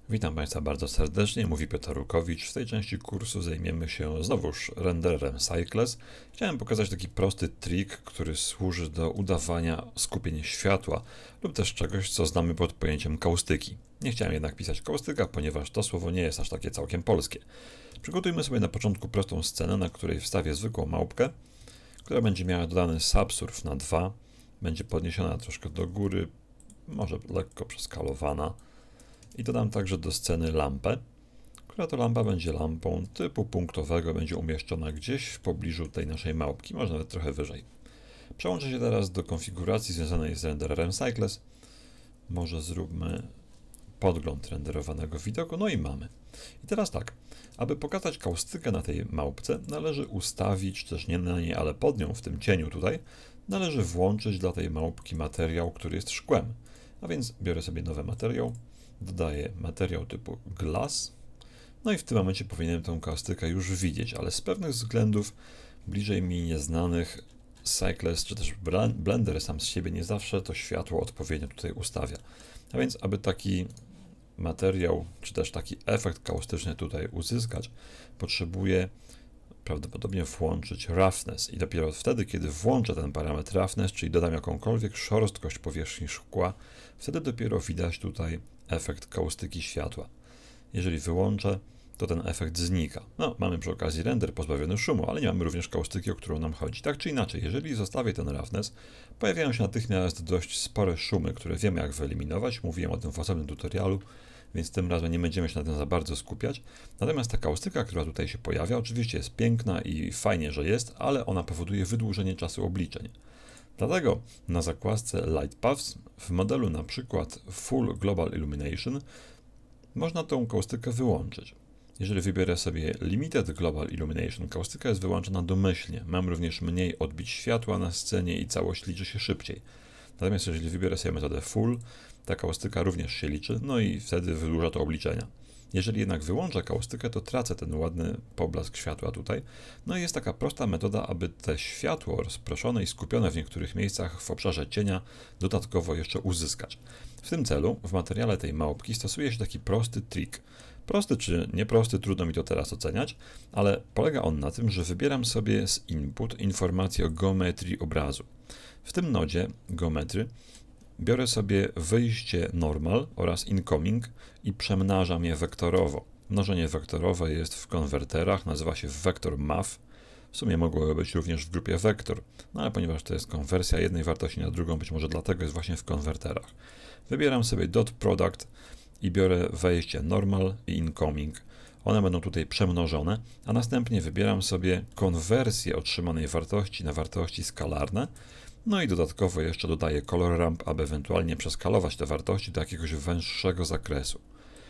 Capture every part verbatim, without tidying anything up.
Witam Państwa bardzo serdecznie, mówi Piotr Rukowicz. W tej części kursu zajmiemy się znowuż rendererem Cycles. Chciałem pokazać taki prosty trik, który służy do udawania skupienia światła lub też czegoś, co znamy pod pojęciem kaustyki. Nie chciałem jednak pisać kaustyka, ponieważ to słowo nie jest aż takie całkiem polskie. Przygotujmy sobie na początku prostą scenę, na której wstawię zwykłą małpkę, która będzie miała dodany subsurf na dwa, będzie podniesiona troszkę do góry, może lekko przeskalowana. I dodam także do sceny lampę, która to lampa będzie lampą typu punktowego, będzie umieszczona gdzieś w pobliżu tej naszej małpki, może nawet trochę wyżej. Przełączę się teraz do konfiguracji związanej z rendererem Cycles. Może zróbmy podgląd renderowanego widoku, no i mamy. I teraz tak, aby pokazać kaustykę na tej małpce, należy ustawić, też nie na niej, ale pod nią, w tym cieniu tutaj, należy włączyć dla tej małpki materiał, który jest szkłem. A więc biorę sobie nowy materiał, dodaję materiał typu glass, no i w tym momencie powinienem tę kaustykę już widzieć, ale z pewnych względów bliżej mi nieznanych Cycles, czy też Blender sam z siebie nie zawsze to światło odpowiednio tutaj ustawia. A więc, aby taki materiał, czy też taki efekt kaustyczny tutaj uzyskać, potrzebuję prawdopodobnie włączyć roughness i dopiero wtedy, kiedy włączę ten parametr roughness, czyli dodam jakąkolwiek szorstkość powierzchni szkła, wtedy dopiero widać tutaj efekt kaustyki światła. Jeżeli wyłączę, to ten efekt znika. No, mamy przy okazji render pozbawiony szumu, ale nie mamy również kaustyki, o którą nam chodzi. Tak czy inaczej, jeżeli zostawię ten roughness, pojawiają się natychmiast dość spore szumy, które wiemy jak wyeliminować. Mówiłem o tym w osobnym tutorialu, więc tym razem nie będziemy się na tym za bardzo skupiać. Natomiast ta kaustyka, która tutaj się pojawia, oczywiście jest piękna i fajnie, że jest, ale ona powoduje wydłużenie czasu obliczeń. Dlatego na zakładce Light Paths w modelu na przykład Full Global Illumination można tą kaustykę wyłączyć. Jeżeli wybiorę sobie Limited Global Illumination, kaustyka jest wyłączona domyślnie. Mam również mniej odbić światła na scenie i całość liczy się szybciej. Natomiast jeżeli wybiorę sobie metodę Full, ta kaustyka również się liczy, no i wtedy wydłuża to obliczenia. Jeżeli jednak wyłączę kaustykę, to tracę ten ładny poblask światła tutaj. No i jest taka prosta metoda, aby te światło rozproszone i skupione w niektórych miejscach w obszarze cienia dodatkowo jeszcze uzyskać. W tym celu w materiale tej małpki stosuje się taki prosty trik. Prosty czy nieprosty, trudno mi to teraz oceniać, ale polega on na tym, że wybieram sobie z input informację o geometrii obrazu. W tym nodzie geometry biorę sobie wyjście normal oraz incoming i przemnażam je wektorowo. Mnożenie wektorowe jest w konwerterach, nazywa się vector math. W sumie mogłoby być również w grupie vektor, no ale ponieważ to jest konwersja jednej wartości na drugą, być może dlatego jest właśnie w konwerterach. Wybieram sobie dot product i biorę wejście normal i incoming. One będą tutaj przemnożone, a następnie wybieram sobie konwersję otrzymanej wartości na wartości skalarne. No i dodatkowo jeszcze dodaję color ramp, aby ewentualnie przeskalować te wartości do jakiegoś węższego zakresu.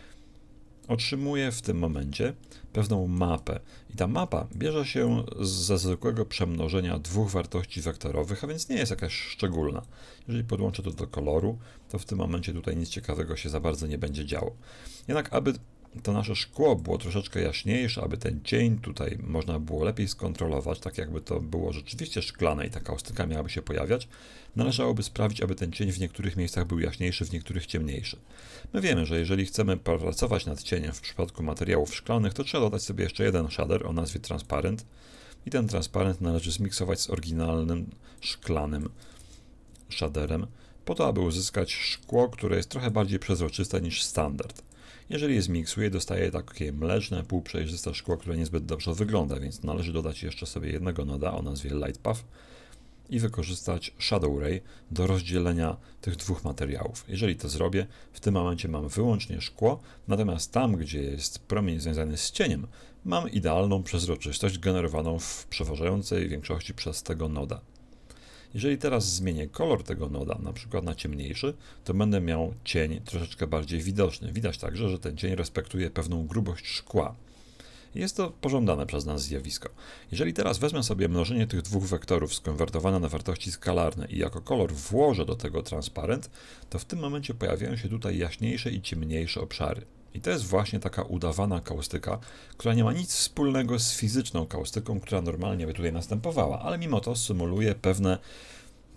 Otrzymuję w tym momencie pewną mapę i ta mapa bierze się ze zwykłego przemnożenia dwóch wartości wektorowych, a więc nie jest jakaś szczególna. Jeżeli podłączę to do koloru, to w tym momencie tutaj nic ciekawego się za bardzo nie będzie działo. Jednak aby to nasze szkło było troszeczkę jaśniejsze, aby ten cień tutaj można było lepiej skontrolować, tak jakby to było rzeczywiście szklane i ta kaustyka miałaby się pojawiać, należałoby sprawić, aby ten cień w niektórych miejscach był jaśniejszy, w niektórych ciemniejszy. My wiemy, że jeżeli chcemy pracować nad cieniem w przypadku materiałów szklanych, to trzeba dodać sobie jeszcze jeden shader o nazwie transparent i ten transparent należy zmiksować z oryginalnym szklanym shaderem, po to, aby uzyskać szkło, które jest trochę bardziej przezroczyste niż standard. Jeżeli je zmiksuję, dostaję takie mleczne, półprzejrzyste szkło, które niezbyt dobrze wygląda, więc należy dodać jeszcze sobie jednego noda o nazwie Light Path i wykorzystać Shadow Ray do rozdzielenia tych dwóch materiałów. Jeżeli to zrobię, w tym momencie mam wyłącznie szkło, natomiast tam, gdzie jest promień związany z cieniem, mam idealną przezroczystość generowaną w przeważającej większości przez tego noda. Jeżeli teraz zmienię kolor tego noda, na przykład na ciemniejszy, to będę miał cień troszeczkę bardziej widoczny. Widać także, że ten cień respektuje pewną grubość szkła. Jest to pożądane przez nas zjawisko. Jeżeli teraz wezmę sobie mnożenie tych dwóch wektorów skonwertowane na wartości skalarne i jako kolor włożę do tego transparent, to w tym momencie pojawiają się tutaj jaśniejsze i ciemniejsze obszary. I to jest właśnie taka udawana kaustyka, która nie ma nic wspólnego z fizyczną kaustyką, która normalnie by tutaj następowała, ale mimo to symuluje pewne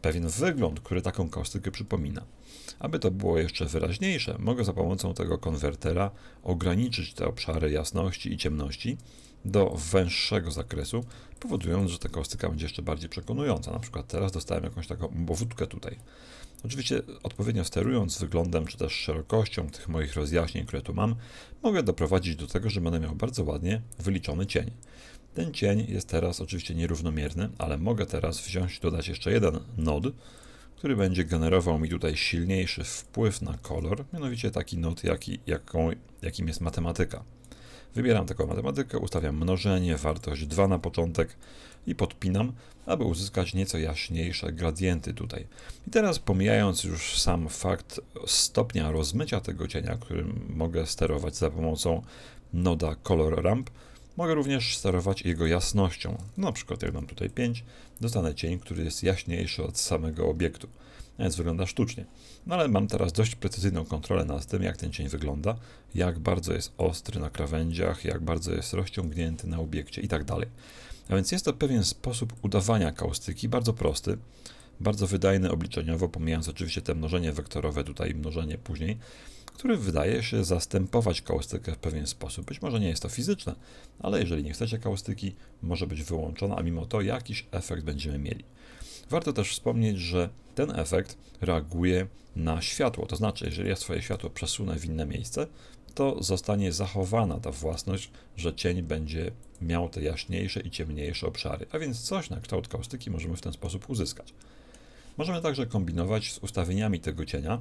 pewien wygląd, który taką kaustykę przypomina. Aby to było jeszcze wyraźniejsze, mogę za pomocą tego konwertera ograniczyć te obszary jasności i ciemności do węższego zakresu, powodując, że ta kaustyka będzie jeszcze bardziej przekonująca. Na przykład teraz dostałem jakąś taką obwódkę tutaj. Oczywiście odpowiednio sterując wyglądem czy też szerokością tych moich rozjaśnień, które tu mam, mogę doprowadzić do tego, że będę miał bardzo ładnie wyliczony cień. Ten cień jest teraz oczywiście nierównomierny, ale mogę teraz wziąć, dodać jeszcze jeden nod, który będzie generował mi tutaj silniejszy wpływ na kolor, mianowicie taki nod, jaki, jaką, jakim jest matematyka. Wybieram taką matematykę, ustawiam mnożenie, wartość dwa na początek i podpinam, aby uzyskać nieco jaśniejsze gradienty tutaj. I teraz pomijając już sam fakt stopnia rozmycia tego cienia, którym mogę sterować za pomocą noda Color Ramp, mogę również sterować jego jasnością. Na przykład jak dam tutaj pięć, dostanę cień, który jest jaśniejszy od samego obiektu. Więc wygląda sztucznie. No ale mam teraz dość precyzyjną kontrolę nad tym, jak ten cień wygląda, jak bardzo jest ostry na krawędziach, jak bardzo jest rozciągnięty na obiekcie i tak dalej. A więc jest to pewien sposób udawania kaustyki, bardzo prosty, bardzo wydajny obliczeniowo, pomijając oczywiście te mnożenie wektorowe tutaj i mnożenie później, który wydaje się zastępować kaustykę w pewien sposób. Być może nie jest to fizyczne, ale jeżeli nie chcecie kaustyki, może być wyłączona, a mimo to jakiś efekt będziemy mieli. Warto też wspomnieć, że ten efekt reaguje na światło, to znaczy, jeżeli ja swoje światło przesunę w inne miejsce, to zostanie zachowana ta własność, że cień będzie miał te jaśniejsze i ciemniejsze obszary, a więc coś na kształt kaustyki możemy w ten sposób uzyskać. Możemy także kombinować z ustawieniami tego cienia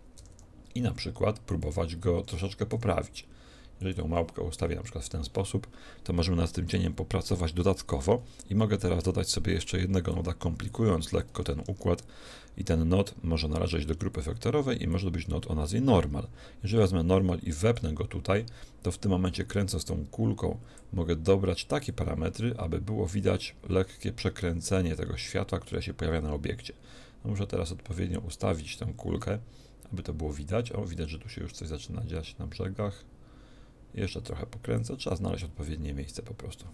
i na przykład próbować go troszeczkę poprawić. Jeżeli tą małpkę ustawię na przykład w ten sposób, to możemy nad tym cieniem popracować dodatkowo i mogę teraz dodać sobie jeszcze jednego noda, komplikując lekko ten układ i ten nod może należeć do grupy wektorowej i może być nod o nazwie normal. Jeżeli wezmę normal i wepnę go tutaj, to w tym momencie kręcąc tą kulką mogę dobrać takie parametry, aby było widać lekkie przekręcenie tego światła, które się pojawia na obiekcie. No muszę teraz odpowiednio ustawić tę kulkę, aby to było widać. O, widać, że tu się już coś zaczyna dziać na brzegach. Jeszcze trochę pokręcę, trzeba znaleźć odpowiednie miejsce po prostu.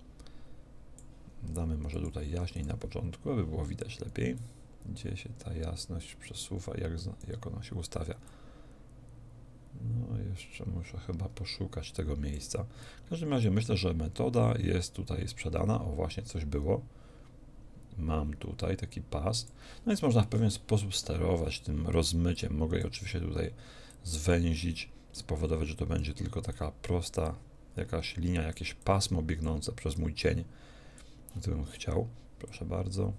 Damy może tutaj jaśniej na początku, aby było widać lepiej, gdzie się ta jasność przesuwa, jak, jak ona się ustawia. No jeszcze muszę chyba poszukać tego miejsca. W każdym razie myślę, że metoda jest tutaj sprzedana. O, właśnie coś było. Mam tutaj taki pas. No więc można w pewien sposób sterować tym rozmyciem. Mogę je oczywiście tutaj zwęzić, spowodować, że to będzie tylko taka prosta jakaś linia, jakieś pasmo biegnące przez mój cień, gdybym chciał. Proszę bardzo.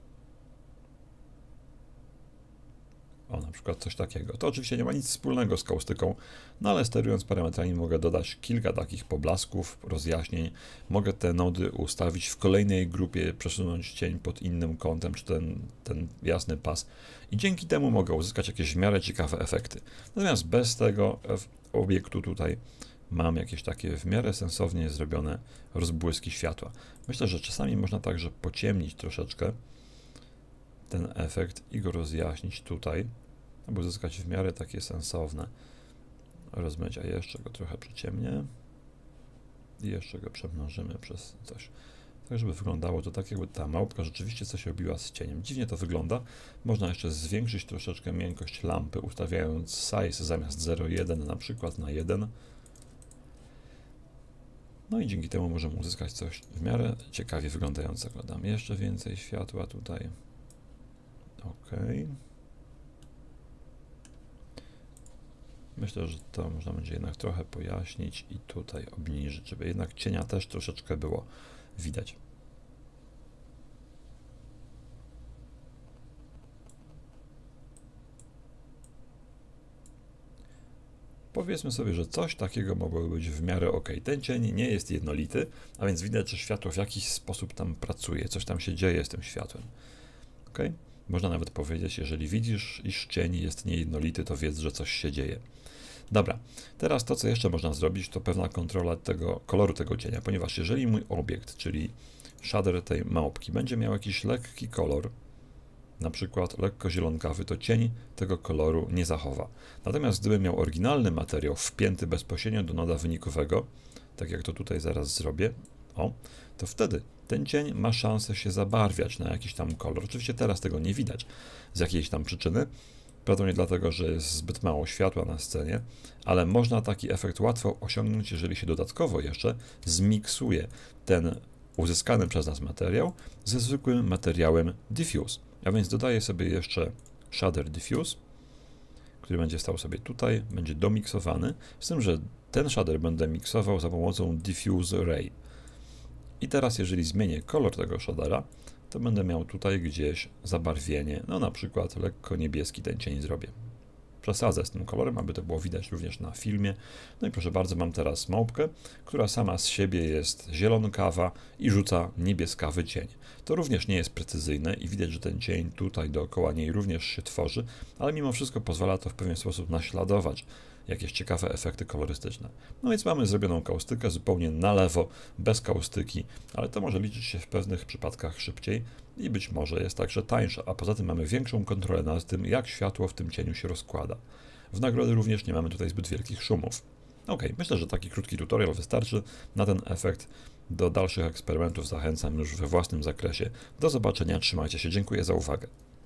O, na przykład coś takiego. To oczywiście nie ma nic wspólnego z kaustyką, no ale sterując parametrami mogę dodać kilka takich poblasków, rozjaśnień. Mogę te nody ustawić w kolejnej grupie, przesunąć cień pod innym kątem, czy ten, ten jasny pas. I dzięki temu mogę uzyskać jakieś w miarę ciekawe efekty. Natomiast bez tego obiektu tutaj mam jakieś takie w miarę sensownie zrobione rozbłyski światła. Myślę, że czasami można także pociemnić troszeczkę ten efekt i go rozjaśnić tutaj, aby uzyskać w miarę takie sensowne rozmycia. Jeszcze go trochę przyciemnię i jeszcze go przemnożymy przez coś. Tak, żeby wyglądało to tak, jakby ta małpka rzeczywiście coś robiła z cieniem. Dziwnie to wygląda. Można jeszcze zwiększyć troszeczkę miękkość lampy, ustawiając size zamiast zero przecinek jeden na przykład na jeden. No i dzięki temu możemy uzyskać coś w miarę ciekawie wyglądającego. Dam jeszcze więcej światła tutaj. OK. Myślę, że to można będzie jednak trochę pojaśnić i tutaj obniżyć, żeby jednak cienia też troszeczkę było widać. Powiedzmy sobie, że coś takiego mogłoby być w miarę OK. Ten cień nie jest jednolity, a więc widać, że światło w jakiś sposób tam pracuje, coś tam się dzieje z tym światłem. OK? Można nawet powiedzieć, jeżeli widzisz, iż cień jest niejednolity, to wiedz, że coś się dzieje. Dobra, teraz to, co jeszcze można zrobić, to pewna kontrola tego koloru tego cienia, ponieważ jeżeli mój obiekt, czyli shader tej małpki, będzie miał jakiś lekki kolor, na przykład lekko zielonkawy, to cień tego koloru nie zachowa. Natomiast gdybym miał oryginalny materiał wpięty bezpośrednio do noda wynikowego, tak jak to tutaj zaraz zrobię, o, to wtedy ten cień ma szansę się zabarwiać na jakiś tam kolor. Oczywiście teraz tego nie widać z jakiejś tam przyczyny, prawdopodobnie dlatego, że jest zbyt mało światła na scenie, ale można taki efekt łatwo osiągnąć, jeżeli się dodatkowo jeszcze zmiksuje ten uzyskany przez nas materiał ze zwykłym materiałem Diffuse. A więc dodaję sobie jeszcze Shader Diffuse, który będzie stał sobie tutaj, będzie domiksowany, z tym, że ten shader będę miksował za pomocą Diffuse Ray. I teraz, jeżeli zmienię kolor tego shadera, to będę miał tutaj gdzieś zabarwienie, no na przykład lekko niebieski ten cień zrobię. Przesadzę z tym kolorem, aby to było widać również na filmie. No i proszę bardzo, mam teraz małpkę, która sama z siebie jest zielonkawa i rzuca niebieskawy cień. To również nie jest precyzyjne i widać, że ten cień tutaj dookoła niej również się tworzy, ale mimo wszystko pozwala to w pewien sposób naśladować jakieś ciekawe efekty kolorystyczne. No więc mamy zrobioną kaustykę zupełnie na lewo, bez kaustyki, ale to może liczyć się w pewnych przypadkach szybciej i być może jest także tańsza, a poza tym mamy większą kontrolę nad tym, jak światło w tym cieniu się rozkłada. W nagrody również nie mamy tutaj zbyt wielkich szumów. Ok, myślę, że taki krótki tutorial wystarczy na ten efekt. Do dalszych eksperymentów zachęcam już we własnym zakresie. Do zobaczenia, trzymajcie się, dziękuję za uwagę.